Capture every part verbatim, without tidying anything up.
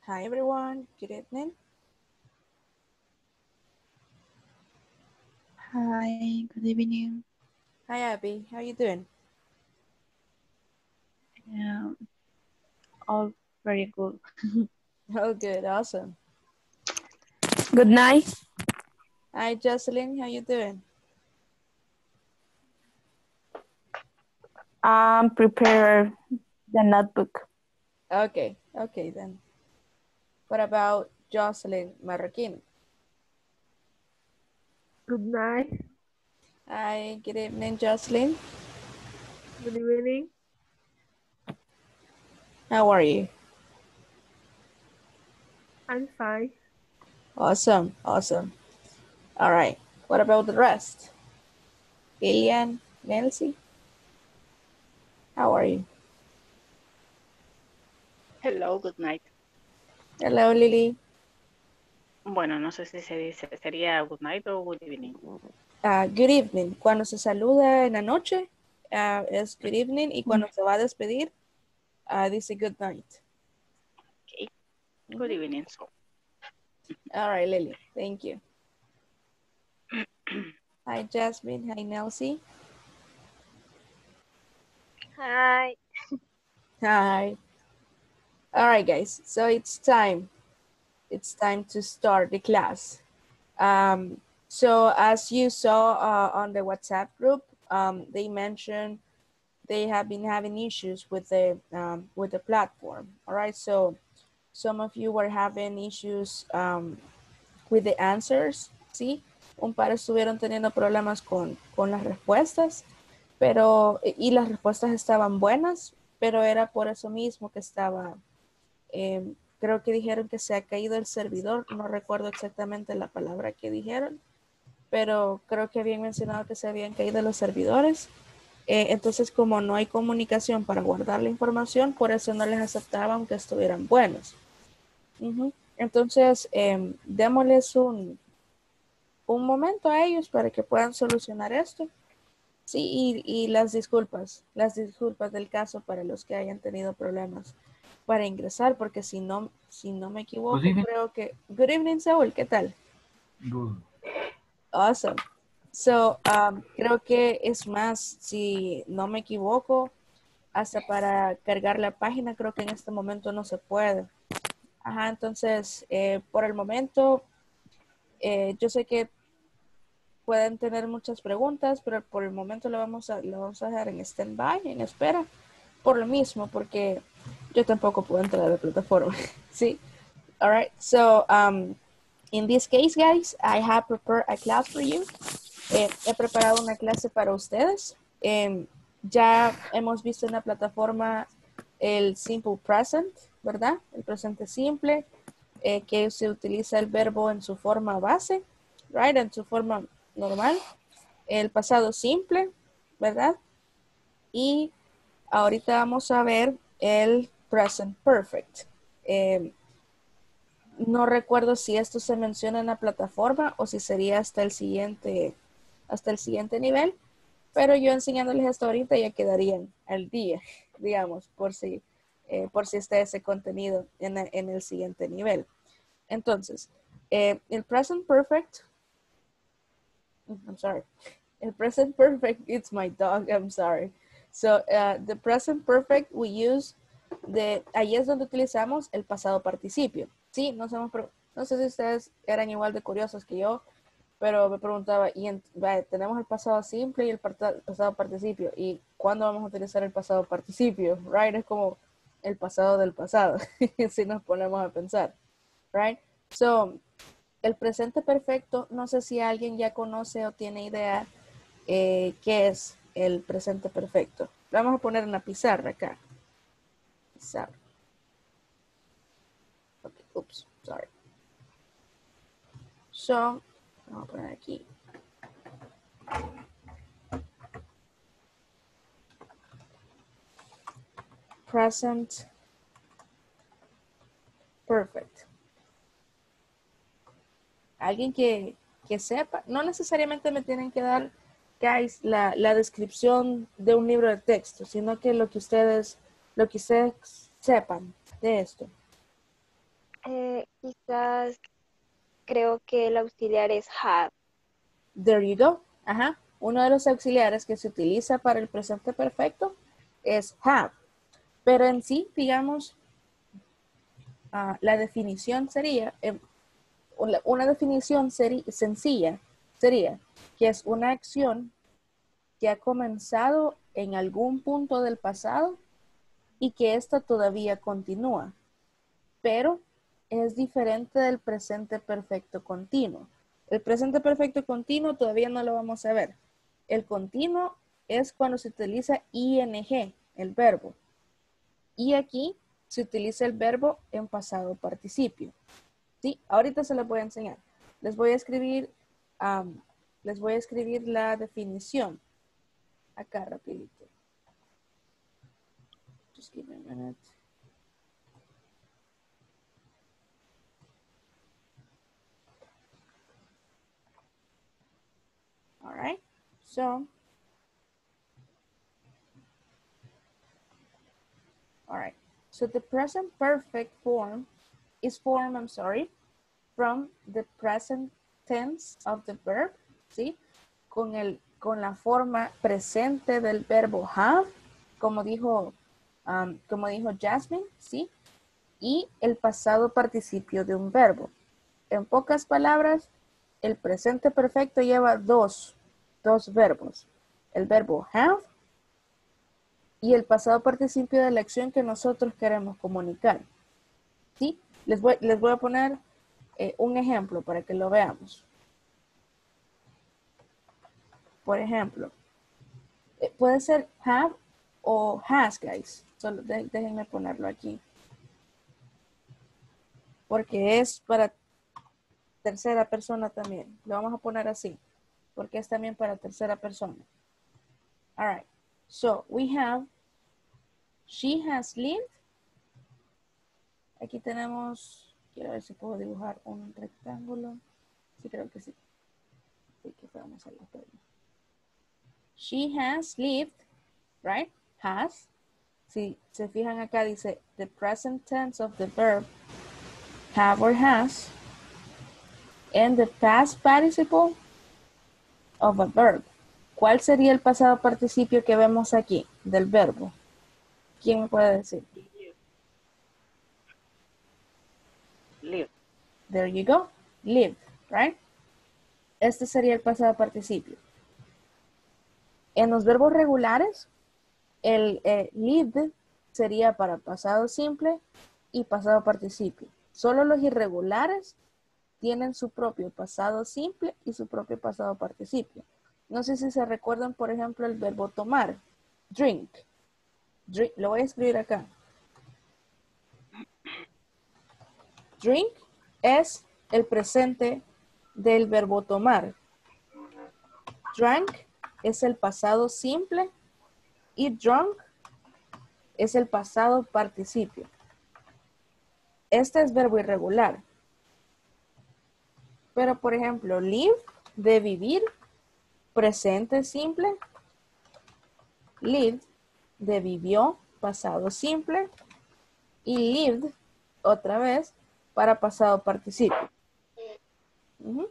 Hi everyone, good evening. Hi, good evening. Hi Abby, how you doing? Um, all very good. Oh good, awesome. Good night. Hi Jocelyn, how you doing? Um, prepare the notebook. Okay, okay then. What about Jocelyn Marroquin? Good night. Hi, good evening Jocelyn. Good evening. How are you? I'm fine. Awesome, awesome. All right, what about the rest? Lilian, Nancy, how are you? Hello, good night. Hello Lily. Bueno, no sé si se dice, sería good night o good evening. Uh, good evening. Cuando se saluda en la noche uh, es good evening y cuando se va a despedir uh, dice good night. Okay. Good evening. So. All right, Lily. Thank you. Hi, Jasmine. Hi, Nelsie. Hi. Hi. All right, guys. So it's time. It's time to start the class. Um, so as you saw uh, on the WhatsApp group, um, they mentioned they have been having issues with the um, with the platform. All right. So some of you were having issues um, with the answers. Sí. Un par estuvieron teniendo problemas con, con las respuestas. Pero, y las respuestas estaban buenas, pero era por eso mismo que estaba, eh, creo que dijeron que se ha caído el servidor, no recuerdo exactamente la palabra que dijeron, pero creo que habían mencionado que se habían caído los servidores. Eh, entonces, como no hay comunicación para guardar la información, por eso no les aceptaba aunque estuvieran buenos. Uh-huh. Entonces, eh, démosles un, un momento a ellos para que puedan solucionar esto. Sí, y, y las disculpas, las disculpas del caso para los que hayan tenido problemas para ingresar, porque si no, si no me equivoco, creo que... Good evening, Saúl, ¿qué tal? Good. Awesome. So, um, creo que es más, si no me equivoco, hasta para cargar la página, creo que en este momento no se puede. Ajá, entonces, eh, por el momento, eh, yo sé que pueden tener muchas preguntas, pero por el momento lo vamos a, lo vamos a dejar en stand-by, en espera, por lo mismo, porque yo tampoco puedo entrar a la plataforma. Sí. All right. So, um, in this case, guys, I have prepared a class for you. Eh, he preparado una clase para ustedes. Eh, ya hemos visto en la plataforma el simple present, ¿verdad? El presente simple, eh, que se utiliza el verbo en su forma base, right? En su forma normal. El pasado simple, ¿verdad? Y ahorita vamos a ver el present perfect. Eh, no recuerdo si esto se menciona en la plataforma o si sería hasta el siguiente, hasta el siguiente nivel, pero yo enseñándoles esto ahorita ya quedarían al día, digamos, por si, eh, por si está ese contenido en, en el siguiente nivel. Entonces, eh, el present perfect, I'm sorry, el present perfect, it's my dog, I'm sorry. So, uh, the present perfect we use, de, ahí es donde utilizamos el pasado participio. Sí, no, somos, no sé si ustedes eran igual de curiosos que yo, pero me preguntaba, y en, vale, tenemos el pasado simple y el pasado participio, ¿y cuándo vamos a utilizar el pasado participio? Right, es como el pasado del pasado, si nos ponemos a pensar, right? So, el presente perfecto, no sé si alguien ya conoce o tiene idea eh, qué es el presente perfecto. Lo vamos a poner en la pizarra acá. Pizarra. Okay, oops, sorry. So, vamos a poner aquí. Present perfect. Alguien que, que sepa, no necesariamente me tienen que dar, guys, la, la descripción de un libro de texto, sino que lo que ustedes, lo que ustedes sepan de esto. Eh, quizás creo que el auxiliar es have. There you go. Ajá. Uno de los auxiliares que se utiliza para el presente perfecto es have. Pero en sí, digamos, uh, la definición sería, eh, una, una definición seri sencilla sería que es una acción que ha comenzado en algún punto del pasado y que esta todavía continúa, pero es diferente del presente perfecto continuo. El presente perfecto continuo todavía no lo vamos a ver. El continuo es cuando se utiliza ing, el verbo. Y aquí se utiliza el verbo en pasado participio. ¿Sí? Ahorita se los voy a enseñar. Les voy a escribir, um, les voy a escribir la definición. Acá rapidito. Just give me a minute. All right. So, all right. So the present perfect form is formed, I'm sorry, from the present tense of the verb, ¿sí? Con, el, con la forma presente del verbo have, como dijo, um, como dijo Jasmine, ¿sí? Y el pasado participio de un verbo. En pocas palabras, el presente perfecto lleva dos, dos verbos. El verbo have y el pasado participio de la acción que nosotros queremos comunicar. ¿Sí? Les voy, les voy a poner eh, un ejemplo para que lo veamos. Por ejemplo, eh, puede ser have o has, guys. Solo de, déjenme ponerlo aquí. Porque es para tercera persona también. Lo vamos a poner así. Porque es también para tercera persona. All right. So, we have she has lived. Aquí tenemos, quiero ver si puedo dibujar un rectángulo. Sí, creo que sí. Sí, que vamos a ver. She has lived, right? Has. Si se fijan acá dice the present tense of the verb have or has and the past participle of a verb. ¿Cuál sería el pasado participio que vemos aquí del verbo? ¿Quién me puede decir? Live. There you go. Lived, right? Este sería el pasado participio. En los verbos regulares, el eh, lived sería para pasado simple y pasado participio. Solo los irregulares tienen su propio pasado simple y su propio pasado participio. No sé si se recuerdan, por ejemplo, el verbo tomar. Drink. Drink. Lo voy a escribir acá. Drink es el presente del verbo tomar. Drank es el pasado simple y drunk es el pasado participio. Este es verbo irregular. Pero, por ejemplo, live, de vivir, presente simple. Lived, de vivió, pasado simple. Y lived, otra vez, para pasado participio. Uh-huh.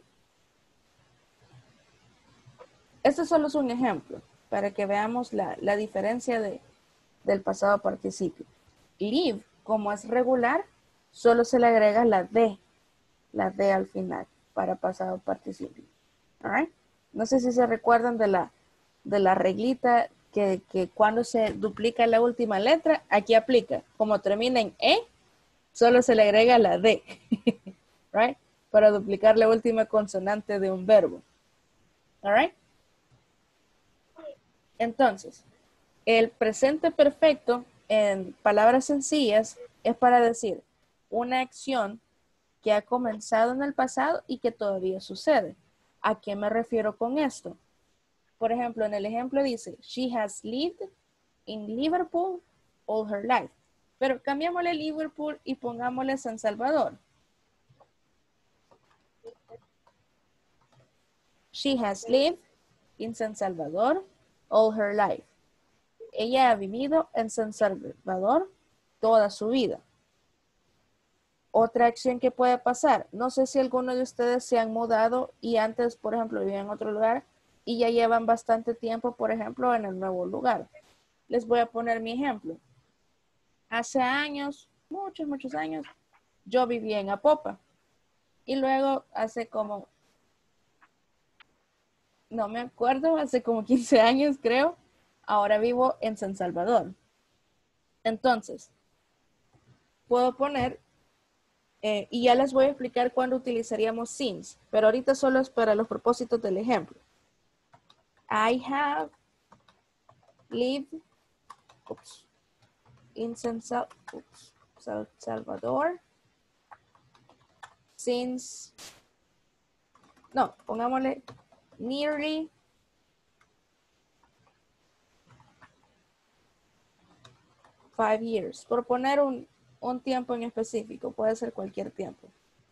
Este solo es un ejemplo para que veamos la, la diferencia de, del pasado participio. Live, como es regular, solo se le agrega la D, la D al final para pasado participio. All right? No sé si se recuerdan de la, de la reglita que, que cuando se duplica la última letra, aquí aplica. Como termina en E, solo se le agrega la D, right? Para duplicar la última consonante de un verbo. All right? Entonces, el presente perfecto en palabras sencillas es para decir una acción que ha comenzado en el pasado y que todavía sucede. ¿A qué me refiero con esto? Por ejemplo, en el ejemplo dice, she has lived in Liverpool all her life. Pero cambiámosle Liverpool y pongámosle San Salvador. She has lived in San Salvador all her life. Ella ha vivido en San Salvador toda su vida. Otra acción que puede pasar, no sé si alguno de ustedes se han mudado y antes, por ejemplo, vivían en otro lugar y ya llevan bastante tiempo, por ejemplo, en el nuevo lugar. Les voy a poner mi ejemplo. Hace años, muchos, muchos años, yo vivía en Apopa y luego hace como, no me acuerdo, hace como quince años creo, ahora vivo en San Salvador. Entonces, puedo poner, eh, y ya les voy a explicar cuándo utilizaríamos since, pero ahorita solo es para los propósitos del ejemplo. I have lived oops, in San Sal oops, San Salvador since, no, pongámosle nearly five years, por poner un, un tiempo en específico, puede ser cualquier tiempo.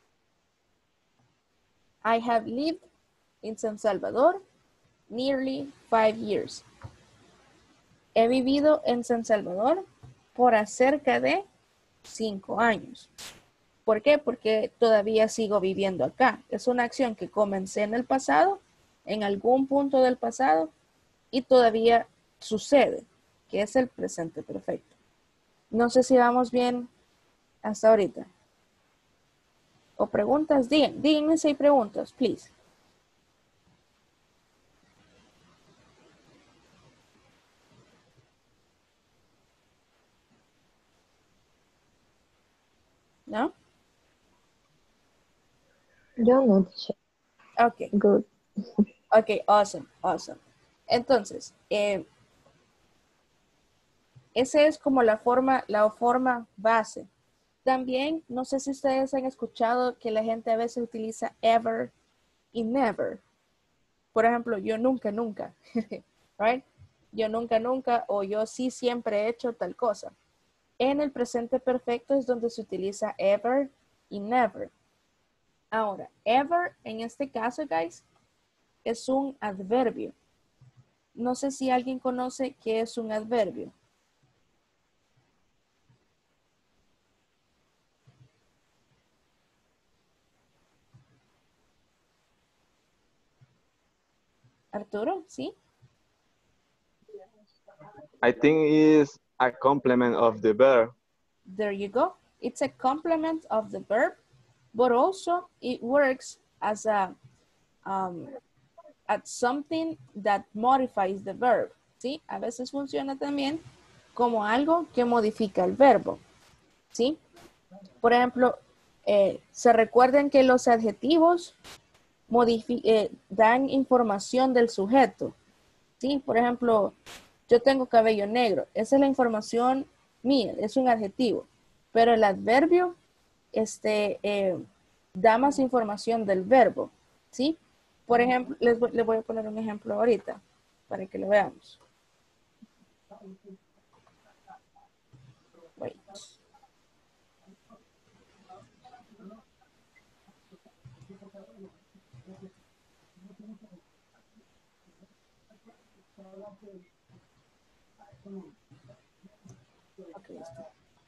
I have lived in San Salvador nearly five years. He vivido en San Salvador por acerca de cinco años. ¿Por qué? Porque todavía sigo viviendo acá. Es una acción que comencé en el pasado, en algún punto del pasado, y todavía sucede, que es el presente perfecto. No sé si vamos bien hasta ahorita. O preguntas, díganme, díganme si hay preguntas, please. ¿No? Yo no sé. Ok. Good. Ok, awesome, awesome. Entonces, eh, esa es como la forma, la forma base. También, no sé si ustedes han escuchado que la gente a veces utiliza ever y never. Por ejemplo, yo nunca, nunca, right? Yo nunca, nunca, o yo sí siempre he hecho tal cosa. En el presente perfecto es donde se utiliza ever y never. Ahora, ever, en este caso, guys, es un adverbio. No sé si alguien conoce qué es un adverbio. Arturo, ¿sí? I think it's a complement of the verb. There you go. It's a complement of the verb, but also it works as a um, at something that modifies the verb. ¿Sí? A veces funciona también como algo que modifica el verbo. ¿Sí? Por ejemplo, eh, se recuerden que los adjetivos eh, dan información del sujeto. ¿Sí? Por ejemplo, yo tengo cabello negro. Esa es la información mía, es un adjetivo. Pero el adverbio este, eh, da más información del verbo. ¿Sí? Por ejemplo, les voy, les voy a poner un ejemplo ahorita para que lo veamos. Wait. Okay, este.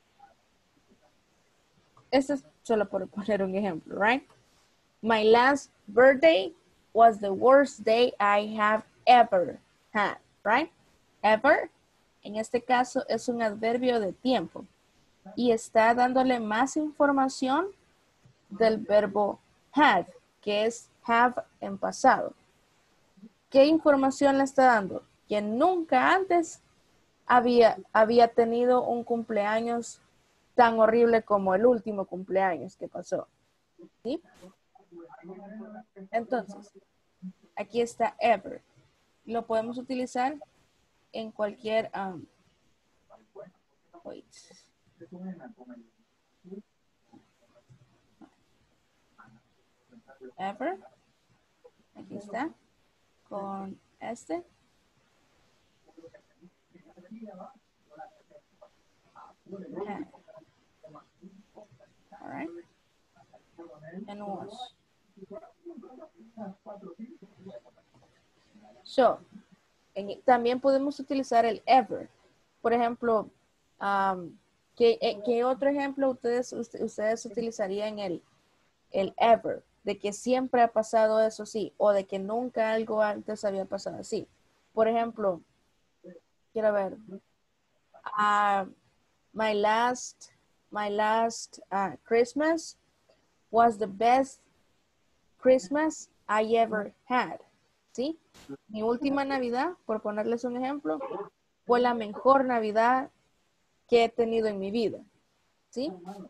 este es solo por poner un ejemplo, right? My last birthday was the worst day I have ever had, right? Ever, en este caso, es un adverbio de tiempo y está dándole más información del verbo had, que es have en pasado. ¿Qué información le está dando? Que nunca antes había, había tenido un cumpleaños tan horrible como el último cumpleaños que pasó. ¿Sí? Entonces, aquí está ever. Lo podemos utilizar en cualquier... Um, wait. Ever. Aquí está. Con este. Had. All right. And was. So, en, también podemos utilizar el ever. Por ejemplo, um, ¿Qué, eh, qué otro ejemplo ustedes, usted- ustedes utilizarían el, el ever? De que siempre ha pasado eso sí, o de que nunca algo antes había pasado así. Por ejemplo, quiero ver. ah, my last, my last ah, Christmas was the best Christmas I ever had. ¿Sí? Mi última Navidad, por ponerles un ejemplo, fue la mejor Navidad que he tenido en mi vida. ¿Sí?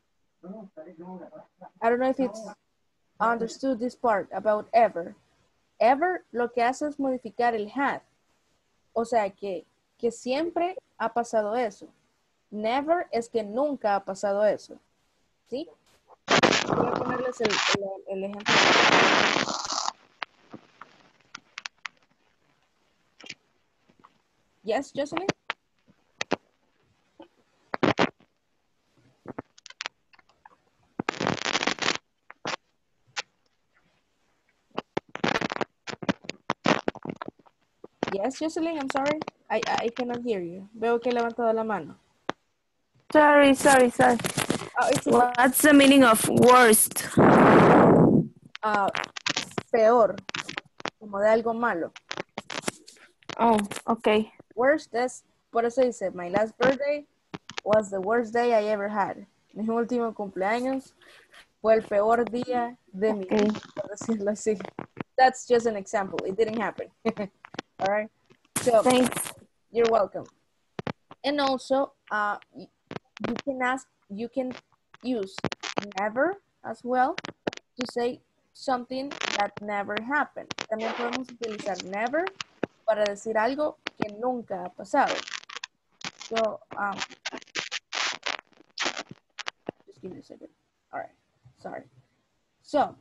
I don't know if it's understood this part about ever. Ever lo que hace es modificar el had. O sea que, que siempre ha pasado eso. Never es que nunca ha pasado eso. ¿Sí? Voy a ponerles el, el- el ejemplo. Yes, Jocelyn? Yes, Jocelyn, I'm sorry. I, I cannot hear you. Veo que he levantado la mano. Sorry, sorry, sorry. Oh, it's okay. What's the meaning of worst? Ah, peor. Como de algo malo. Oh, okay. Worst es, por eso dice, my last birthday was the worst day I ever had. Mi último cumpleaños fue el peor día de mi Okay. vida, por decirlo así. That's just an example. It didn't happen. All right. So Thanks. you're welcome. And also, uh, y- you can ask, you can use never as well to say something that never happened. También podemos utilizar never para decir algo que nunca ha pasado. So, um, just give me a second. All right, sorry. So,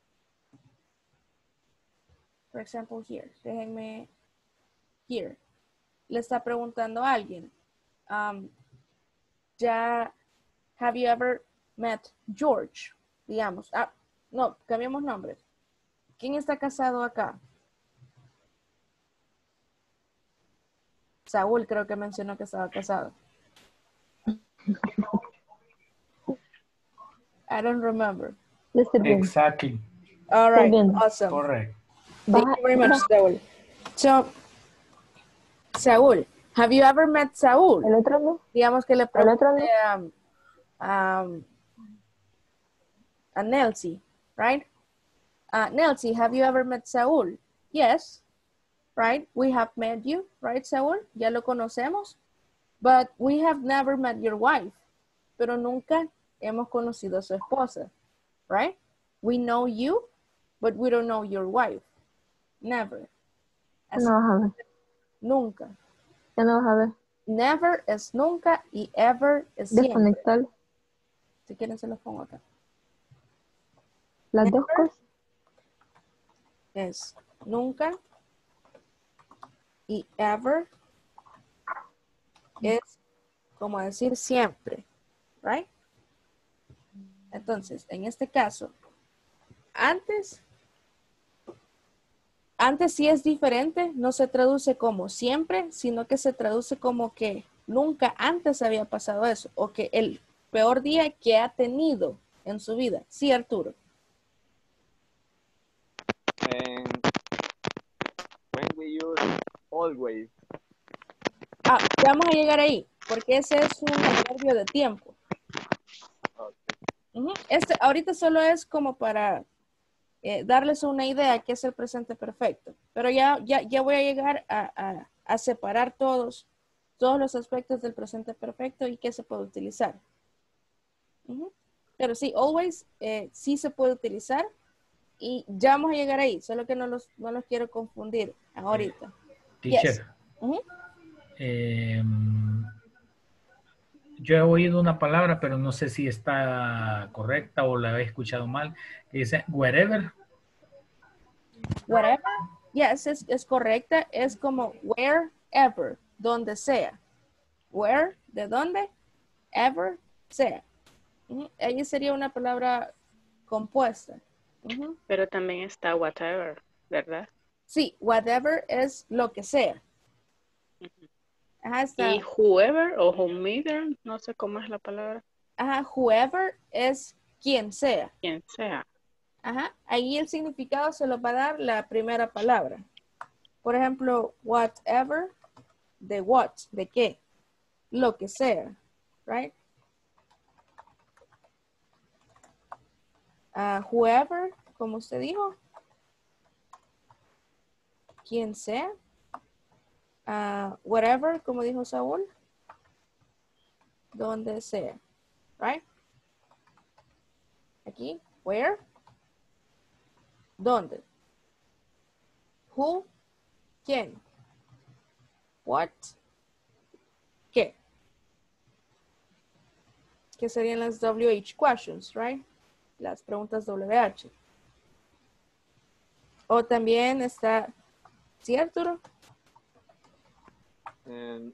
for example, here, déjenme, here, le está preguntando a alguien, um, ya, have you ever met George? Digamos, ah, no, cambiamos nombres. ¿Quién está casado acá? Saúl creo que mencionó que estaba casado. I don't remember. Exactly. All right, awesome. Correct. Thank you very much, Saúl. So, Saúl, have you ever met Saúl? El otro no. Digamos que le El otro pregunté a, a, a Nelsie, right? Uh, Nelsie, have you ever met Saúl? Yes, right? We have met you, right, Saúl? Ya lo conocemos. But we have never met your wife. Pero nunca hemos conocido a su esposa, right? We know you, but we don't know your wife. Never. Así, No vas a ver. nunca. Ya no vas a ver. Never es nunca y ever es siempre. Desconectar Si quieren se los pongo acá. las Never dos cosas. Es nunca y ever es como decir siempre, right? Entonces, en este caso, antes, antes sí es diferente, no se traduce como siempre, sino que se traduce como que nunca antes había pasado eso, o que el peor día que ha tenido en su vida. Sí, Arturo. And when we use always. Ah, ya vamos a llegar ahí, porque ese es un adverbio de tiempo. Ujú. Este ahorita solo es como para eh, darles una idea que es el presente perfecto, pero ya, ya, ya voy a llegar a, a, a separar todos, todos los aspectos del presente perfecto y qué se puede utilizar. Ujú. Pero sí, always eh, sí se puede utilizar y ya vamos a llegar ahí, solo que no los, no los quiero confundir ahorita. Teacher, Yes. Ujú. eh, yo he oído una palabra, pero no sé si está correcta o la he escuchado mal, que dice wherever. Whatever. Yes, es, es correcta. Es como wherever, donde sea. Where, de dónde, ever, sea. Ujú. Ahí sería una palabra compuesta. Ujú. Pero también está whatever, ¿verdad? Sí, whatever es lo que sea. Ujú. Ajá, está. Y whoever o whomever, no sé cómo es la palabra. Ajá, whoever es quien sea. Quien sea. Ajá, ahí el significado se lo va a dar la primera palabra. Por ejemplo, whatever, de what, de qué, lo que sea, right? Uh, whoever, como usted dijo, quien sea. Uh, whatever, como dijo Saúl, donde sea, right? Aquí, where, dónde. Who, quién. What, qué. Que serían las W H questions, right? Las preguntas W H. O también está, ¿sí, Arturo? And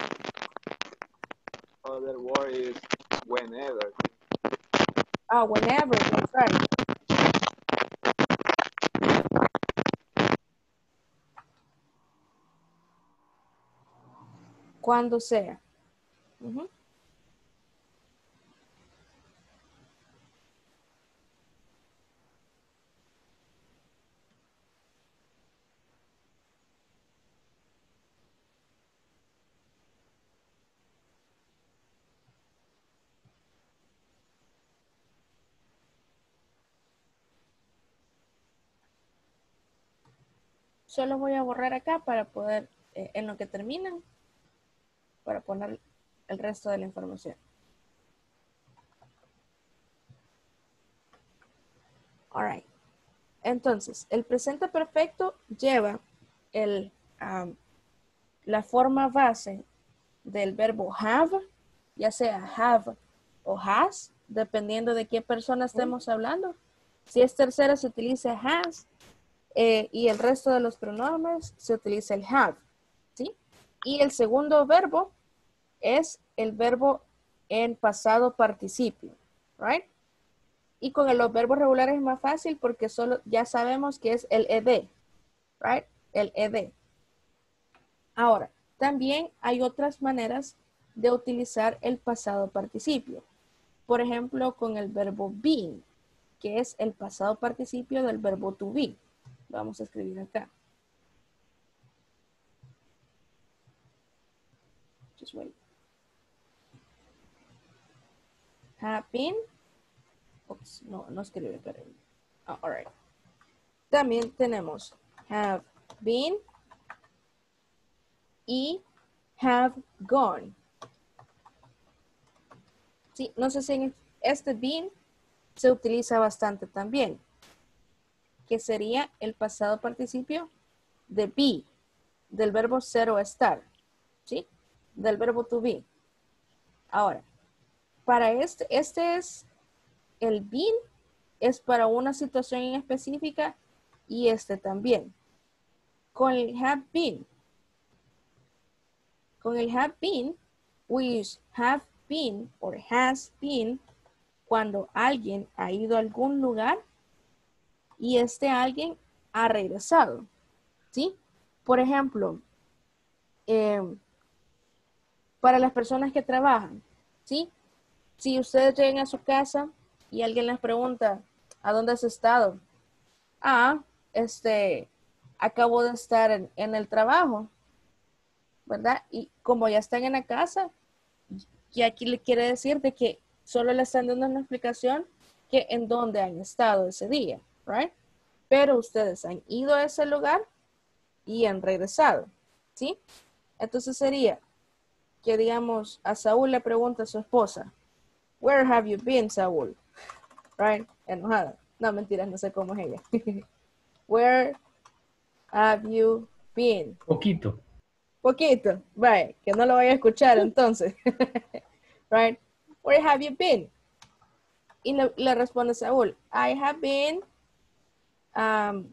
other word is whenever. Ah, whenever, that's right. Cuando sea. Uh-huh. Solo voy a borrar acá para poder, eh, en lo que terminan, para poner el resto de la información. All right. Entonces, el presente perfecto lleva el, um, la forma base del verbo have, ya sea have o has, dependiendo de qué persona estemos hablando. Si es tercera, se utiliza has. Eh, y el resto de los pronombres se utiliza el have, ¿sí? Y el segundo verbo es el verbo en pasado participio, right? Y con los verbos regulares es más fácil porque solo ya sabemos que es el ed, right? El ed. Ahora, también hay otras maneras de utilizar el pasado participio. Por ejemplo, con el verbo been, que es el pasado participio del verbo to be. Vamos a escribir acá. Just wait. Have been. Oops, no, no escribe, pero. Oh, all right. También tenemos have been y have gone. Sí, no sé si en este been se utiliza bastante también, que sería el pasado participio de be, del verbo ser o estar, ¿sí? Del verbo to be. Ahora, para este, este es el been, es para una situación en específica y este también. Con el have been, con el have been, we use have been or has been cuando alguien ha ido a algún lugar y este alguien ha regresado, ¿sí? Por ejemplo, eh, para las personas que trabajan, ¿sí? Si ustedes llegan a su casa y alguien les pregunta, ¿a dónde has estado? Ah, este, acabo de estar en, en el trabajo, ¿verdad? Y como ya están en la casa, y aquí le quiere decir de que solo le están dando una explicación que en dónde han estado ese día, right? Pero ustedes han ido a ese lugar y han regresado, ¿sí? Entonces sería que, digamos, a Saúl le pregunta a su esposa, where have you been, Saúl? Right? Enojada. No, mentiras, no sé cómo es ella. Where have you been? Poquito. Poquito, right, que no lo voy a escuchar entonces. Right? Where have you been? Y le, le responde Saúl, I have been, um,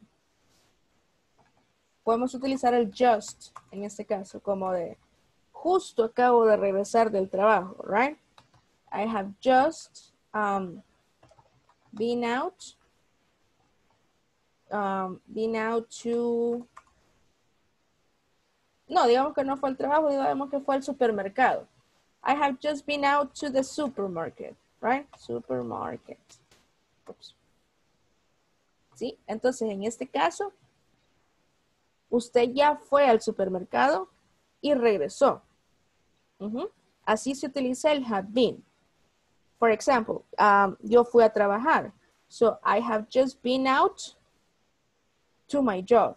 podemos utilizar el just en este caso, como de justo acabo de regresar del trabajo, right? I have just um, been out, um, been out to No, digamos que no fue al trabajo, digamos que fue al supermercado. I have just been out to the supermarket, right? Supermarket. Oops. ¿Sí? Entonces, en este caso, usted ya fue al supermercado y regresó. Uh-huh. Así se utiliza el have been. For example, um, yo fui a trabajar. So, I have just been out to my job.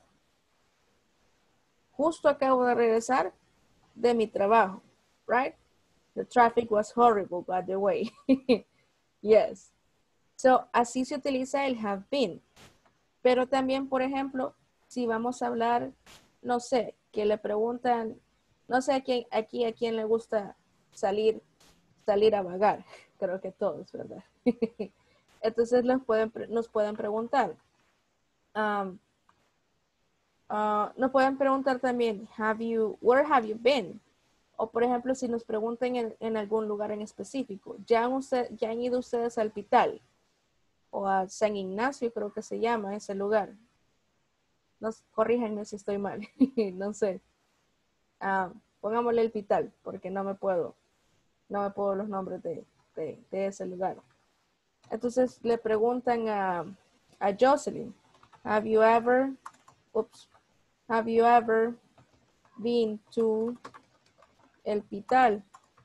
Justo acabo de regresar de mi trabajo, right? The traffic was horrible, by the way. Yes. So, así se utiliza el have been. Pero también, por ejemplo, si vamos a hablar, no sé, que le preguntan, no sé a quién, aquí a quién le gusta salir, salir a vagar. Creo que todos, ¿verdad? Entonces nos pueden, nos pueden preguntar. Um, uh, nos pueden preguntar también, have you, where have you been? O por ejemplo, si nos preguntan en, en algún lugar en específico, ¿ya han, usted, ¿ya han ido ustedes al Pital? O a San Ignacio, creo que se llama ese lugar. No, corríjanme si estoy mal. No sé. Uh, pongámosle el Pital, porque no me puedo, no me puedo los nombres de, de, de ese lugar. Entonces le preguntan a, a Jocelyn, have you ever, oops, have you ever been to el Pital?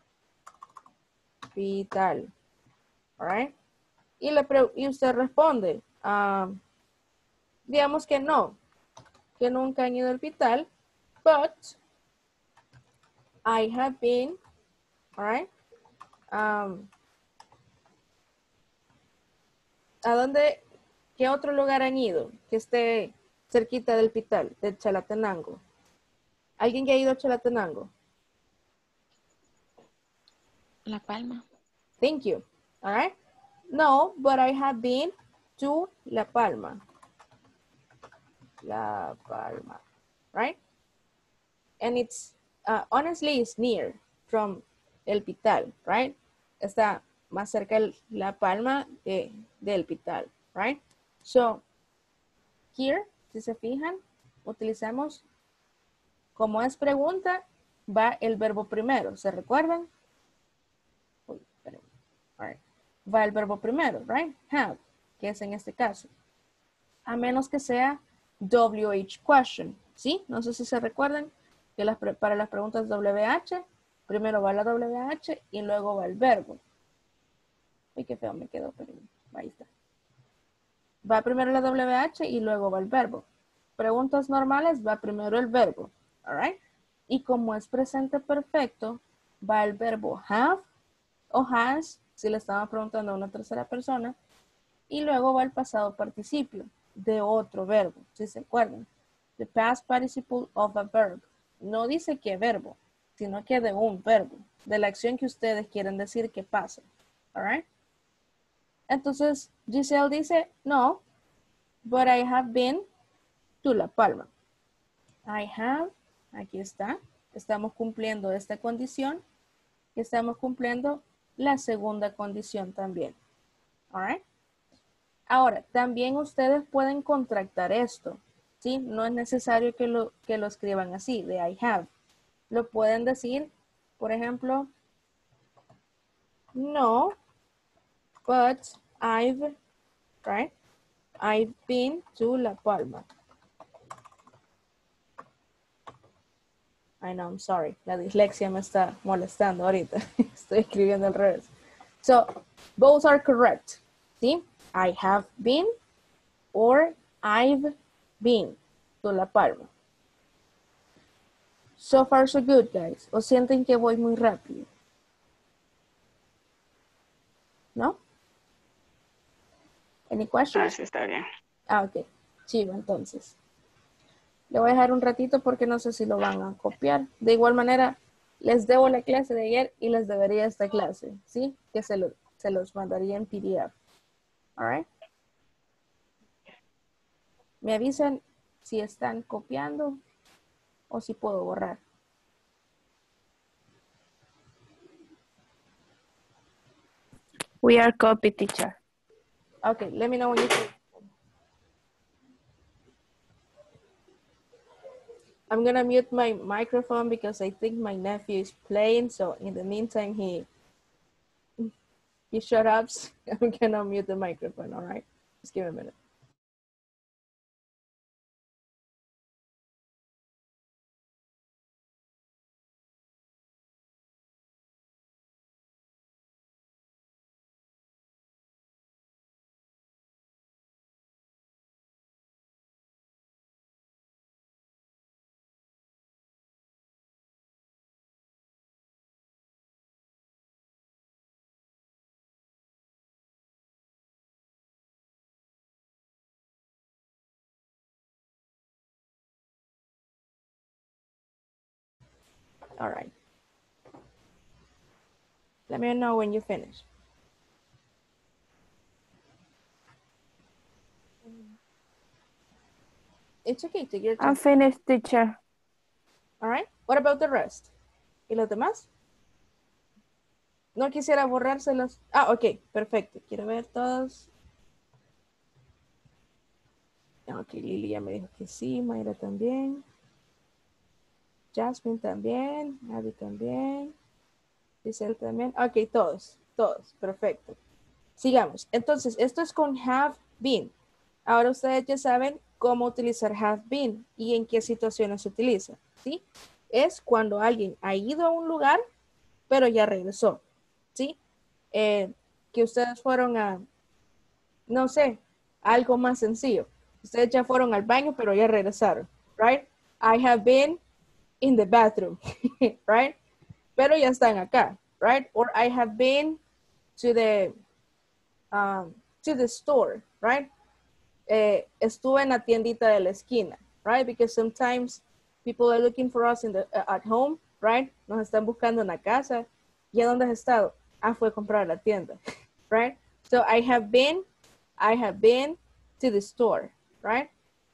Pital. All right. Y, le y usted responde, um, digamos que no, que nunca han ido al Pital, but I have been, all right. Um, ¿A dónde, qué otro lugar han ido que esté cerquita del Pital, de Chalatenango? ¿Alguien que ha ido a Chalatenango? La Palma. Thank you. All right. No, but I have been to La Palma. La Palma, right? And it's, uh, honestly, it's near from El Pital, right? Está más cerca de La Palma de, del Pital, right? So, here, si se fijan, utilizamos, como es pregunta, va el verbo primero, ¿se recuerdan? Uy, espérenme. All right. Va el verbo primero, right? Have, que es en este caso. A menos que sea W H question, ¿sí? No sé si se recuerdan que las, para las preguntas W H, primero va la W H y luego va el verbo. Uy, qué feo me quedó, pero ahí está. Va primero la W H y luego va el verbo. Preguntas normales, va primero el verbo, all right? Y como es presente perfecto, va el verbo have o has, si le estamos preguntando a una tercera persona, y luego va el pasado participio de otro verbo, si se acuerdan. The past participle of a verb. No dice qué verbo, sino que de un verbo, de la acción que ustedes quieren decir que pasa. All right? Entonces, Giselle dice, no, but I have been to La Palma. I have, aquí está, estamos cumpliendo esta condición, y estamos cumpliendo la segunda condición también. All right? Ahora, también ustedes pueden contractar esto, ¿sí? No es necesario que lo, que lo escriban así, de I have. Lo pueden decir, por ejemplo, no, but I've, right? I've been to La Palma. I know, I'm sorry. La dislexia me está molestando ahorita. Estoy escribiendo al revés. So, both are correct, ¿sí? I have been or I've been to La Palma. So far so good, guys. ¿O sienten que voy muy rápido? ¿No? Any questions? Ah, sí, está bien. Ah, ok. Chivo, entonces. Le voy a dejar un ratito porque no sé si lo van a copiar. De igual manera, les debo la clase de ayer y les debería esta clase, ¿sí? Que se, lo, se los mandaría en P D F. All right. Me avisan si están copiando o si puedo borrar. We are copy, teacher. Okay, let me know when you see. I'm gonna mute my microphone because I think my nephew is playing. So in the meantime, he he shut up. I'm gonna mute the microphone. All right, just give me a minute. All right. Let me know when you finish. It's okay, take your time. I'm finished, teacher. All right. What about the rest? ¿Y los demás? No quisiera borrárselos. Ah, ok, perfecto. Quiero ver todos. Ok, Lili ya me dijo que sí, Mayra también. Jasmine también, Abby también. Giselle también. Ok, todos, todos, perfecto. Sigamos. Entonces, esto es con have been. Ahora ustedes ya saben cómo utilizar have been y en qué situaciones se utiliza, ¿sí? Es cuando alguien ha ido a un lugar, pero ya regresó, ¿sí? Eh, que ustedes fueron a, no sé, algo más sencillo. Ustedes ya fueron al baño, pero ya regresaron, right? I have been in the bathroom, right? Pero ya están acá, right? Or I have been to the, um, to the store, right? Eh, estuve en la tiendita de la esquina, right? Because sometimes people are looking for us in the, uh, at home, right? Nos están buscando en la casa. ¿Y a dónde has estado? Ah, fue a comprar a la tienda, right? So I have been, I have been to the store, right?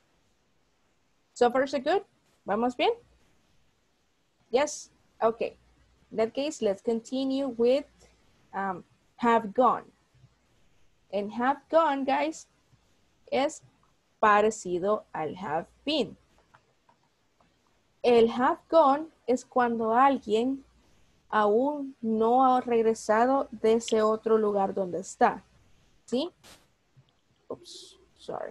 So far so good? ¿Vamos bien? Yes? Okay. In that case, let's continue with um, have gone. And have gone, guys, es parecido al have been. El have gone es cuando alguien aún no ha regresado de ese otro lugar donde está. ¿Sí? Oops, sorry.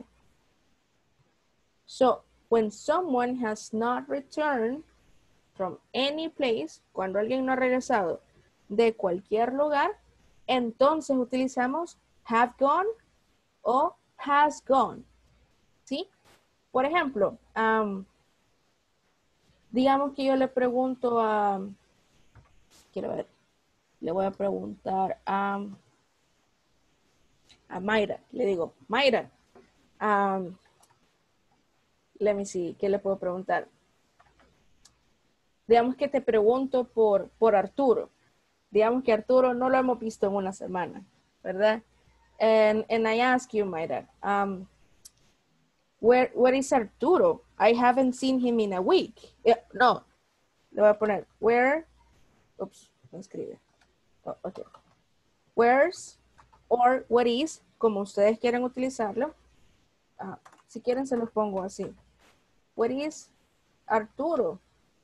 So, when someone has not returned from any place, cuando alguien no ha regresado de cualquier lugar, entonces utilizamos have gone o has gone. ¿Sí? Por ejemplo, um, digamos que yo le pregunto a, quiero ver, le voy a preguntar a, a Mayra, le digo, Mayra, um, let me see, ¿qué le puedo preguntar? Digamos que te pregunto por, por Arturo. Digamos que Arturo no lo hemos visto en una semana, ¿verdad? And, and I ask you, Mayra, um, where, where is Arturo? I haven't seen him in a week. Yeah, no, le voy a poner, where, oops, no escribe. Oh, okay. Where's or what is, como ustedes quieren utilizarlo. Uh, si quieren se los pongo así. What is Arturo?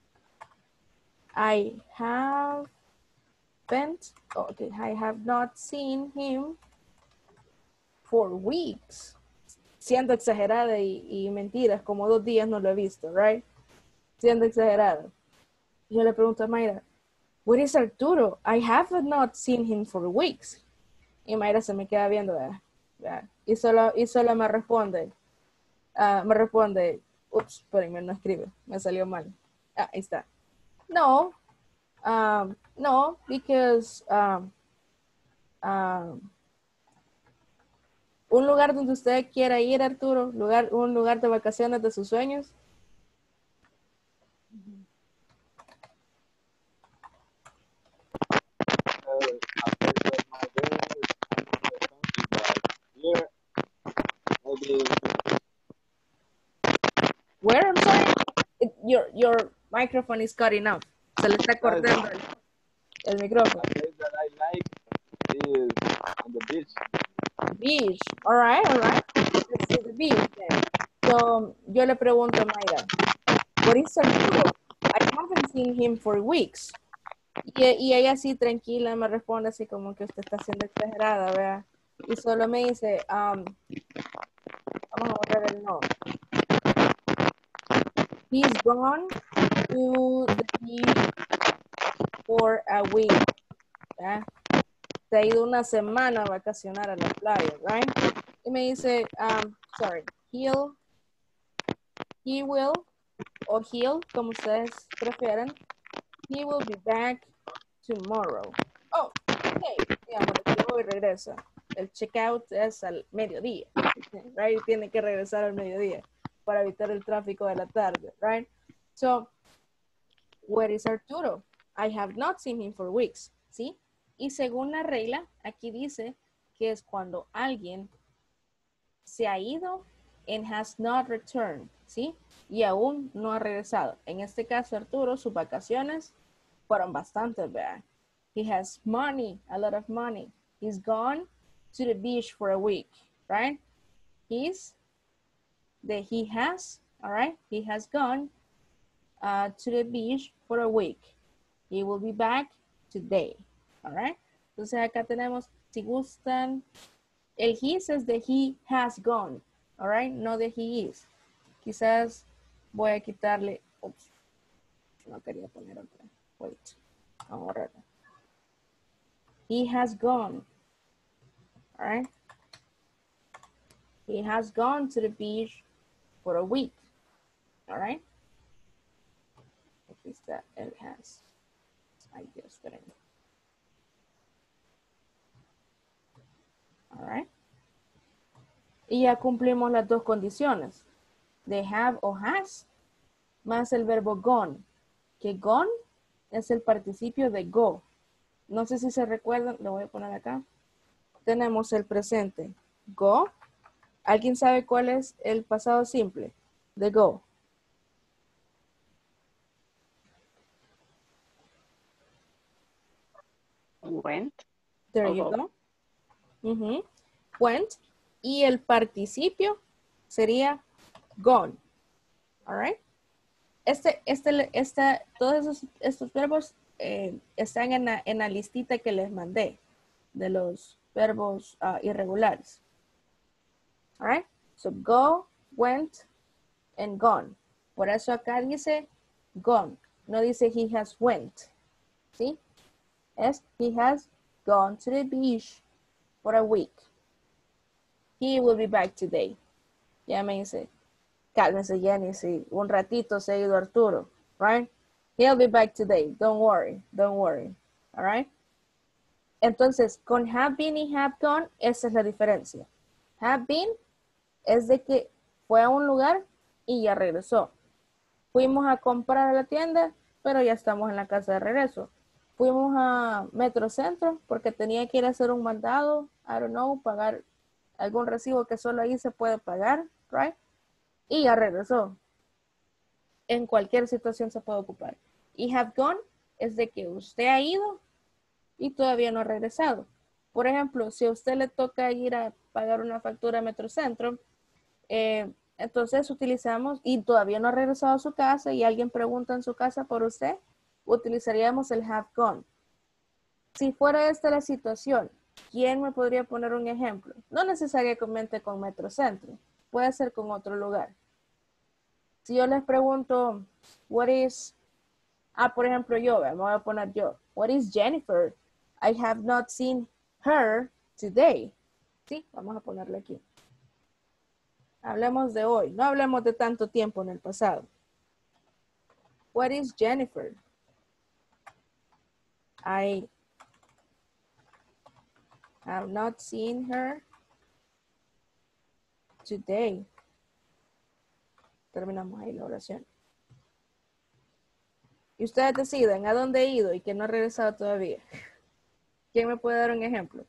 I have been, oh, okay, I have not seen him for weeks. Siendo exagerada y, y mentiras, como dos días no lo he visto, right? Siendo exagerada. Yo le pregunto a Mayra, where is Arturo? I have not seen him for weeks. Y Mayra se me queda viendo, ¿verdad? ¿verdad? Y, solo, y solo me responde, uh, me responde, ups, espérenme, no escribe, me salió mal. Ah, ahí está. No, um, no, because um, um, un lugar donde usted quiera ir, Arturo, lugar, un lugar de vacaciones de sus sueños. Uh, a place of my dreams is something like here, maybe Where, I'm sorry? It, your, your microphone is cutting off. Se le está cortando el, el micrófono. a place that I like is on the beach. Beach. All right, all right. Let's see the beach then. So, yo le pregunto a Mayra, What is Arturo? I haven't seen him for weeks. Y, y ella así tranquila me responde así como que usted está siendo exagerada, ¿verdad? Y solo me dice, um, vamos a borrar el no. He's gone to the beach for a week. ¿Verdad? Se ha ido una semana a vacacionar a la playa, right? Y me dice, um, sorry, he'll, he will, o he'll, como ustedes prefieran, he will be back tomorrow. Oh, ok, digamos, que hoy regresa. El checkout es al mediodía, right? Tiene que regresar al mediodía para evitar el tráfico de la tarde, right? So, where is Arturo? I have not seen him for weeks, ¿sí? Y según la regla, aquí dice que es cuando alguien se ha ido and has not returned, ¿sí? Y aún no ha regresado. En este caso, Arturo, sus vacaciones fueron bastante, ¿verdad? He has money, a lot of money. He's gone to the beach for a week, right? He's, the he has, all right? He has gone uh, to the beach for a week. He will be back today, all right? Entonces acá tenemos, si gustan, el his es de he has gone, all right? No de he is. Quizás voy a quitarle, oops, no quería poner otra. Wait, vamos a borrarla. He has gone, all right? He has gone to the beach for a week, all right? Aquí está, el has. Ay, Dios, espérenme. All right. Y ya cumplimos las dos condiciones. De have o has, más el verbo gone. Que gone es el participio de go. No sé si se recuerdan, lo voy a poner acá. Tenemos el presente, go. ¿Alguien sabe cuál es el pasado simple de go? Went. There o you go. go. Uh-huh. Went. Y el participio sería gone. All right. Este, este, este, todos esos, estos verbos eh, están en la, en la listita que les mandé de los verbos uh, irregulares. All right. So go, went, and gone. Por eso acá dice gone. No dice he has went. ¿Sí? Es he has gone to the beach for a week. He will be back today. Ya me dice, cálmese Jenny, si un ratito se ha ido Arturo, right? He'll be back today. Don't worry, don't worry, all right? Entonces, con have been y have gone, esa es la diferencia. Have been es de que fue a un lugar y ya regresó. Fuimos a comprar a la tienda, pero ya estamos en la casa de regreso. Fuimos a Metrocentro porque tenía que ir a hacer un mandado, I don't know, pagar algún recibo que solo ahí se puede pagar, right? Y ya regresó. En cualquier situación se puede ocupar. Y have gone es de que usted ha ido y todavía no ha regresado. Por ejemplo, si a usted le toca ir a pagar una factura a Metrocentro, eh, entonces utilizamos y todavía no ha regresado a su casa y alguien pregunta en su casa por usted, utilizaríamos el have gone. Si fuera esta la situación, ¿quién me podría poner un ejemplo? No necesariamente con Metrocentro, puede ser con otro lugar. Si yo les pregunto, what is, ah, por ejemplo yo, me voy a poner yo, what is Jennifer? I have not seen her today. Sí, vamos a ponerle aquí. Hablemos de hoy, no hablemos de tanto tiempo en el pasado. What is Jennifer? I have not seen her today. Terminamos ahí la oración. Y ustedes deciden a dónde he ido y que no he regresado todavía. ¿Quién me puede dar un ejemplo?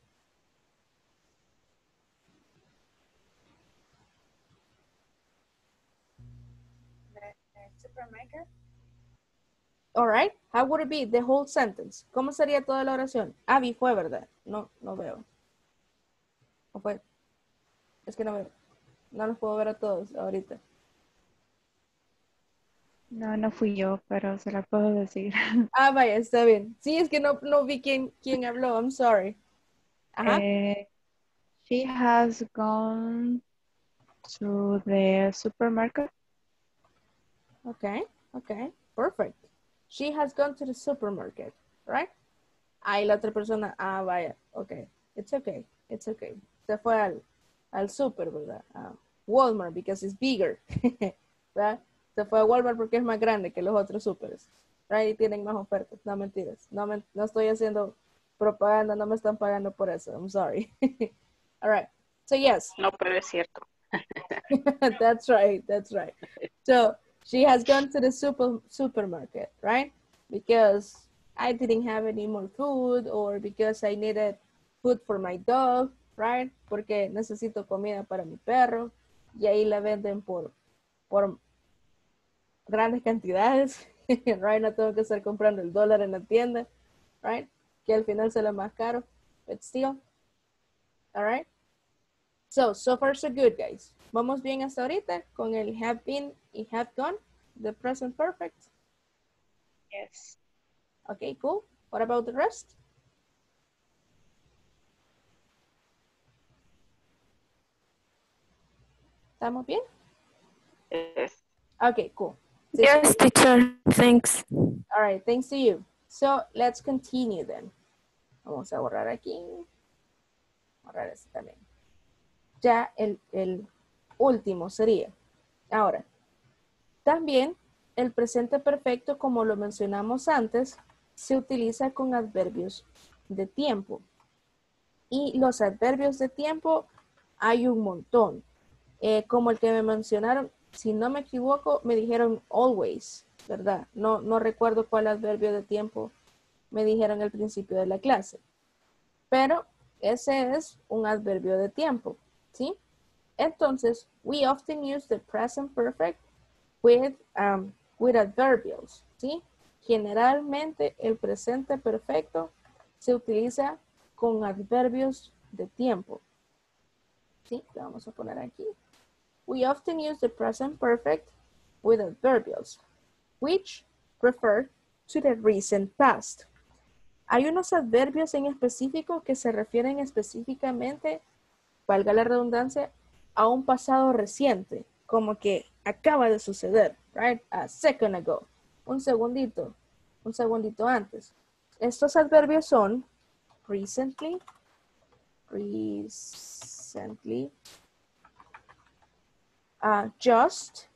Supermaker. All right. How would it be? The whole sentence. ¿Cómo sería toda la oración? Abby fue, ¿verdad? No, no veo. ¿O fue? Es que no veo. No los puedo ver a todos ahorita. No, no fui yo, pero se la puedo decir. Ah, vaya, está bien. Sí, es que no, no vi quién, quién habló. I'm sorry. Ajá. Eh, she has gone to the supermarket. Okay, okay, perfect. She has gone to the supermarket, right? Ahí la otra persona, ah, vaya, okay. It's okay, it's okay. Se fue al, al super, ¿verdad? A Walmart, because it's bigger. ¿Verdad? Se fue a Walmart porque es más grande que los otros supers. Right? Y tienen más ofertas. No, mentiras. No, me, no estoy haciendo propaganda, no me están pagando por eso. I'm sorry. All right. So yes. No, pero es cierto. That's right, that's right. So she has gone to the super supermarket, right? Because I didn't have any more food or because I needed food for my dog, right? Porque necesito comida para mi perro y ahí la venden por, por grandes cantidades, right? No tengo que estar comprando el dólar en la tienda, right? Que al final sale más caro, but still, all right? So, so far so good, guys. Vamos bien hasta ahorita con el have been y have gone, the present perfect. Yes. Okay, cool. What about the rest? ¿Estamos bien? Yes. Okay, cool. Yes, teacher. Thanks. All right, thanks to you. So, let's continue then. Vamos a borrar aquí. Borrar este también. Ya el, el último sería. Ahora, también el presente perfecto, como lo mencionamos antes, se utiliza con adverbios de tiempo. Y los adverbios de tiempo hay un montón. Eh, como el que me mencionaron, si no me equivoco, me dijeron always, ¿verdad? No, no recuerdo cuál adverbio de tiempo me dijeron al principio de la clase. Pero ese es un adverbio de tiempo, ¿sí? Entonces, we often use the present perfect with, um, with adverbials, ¿sí? Generalmente el presente perfecto se utiliza con adverbios de tiempo. ¿Sí? Lo vamos a poner aquí. We often use the present perfect with adverbials, which refer to the recent past. Hay unos adverbios en específico que se refieren específicamente, valga la redundancia, a un pasado reciente, como que acaba de suceder, right? A second ago, un segundito, un segundito antes. Estos adverbios son recently, recently, uh, just,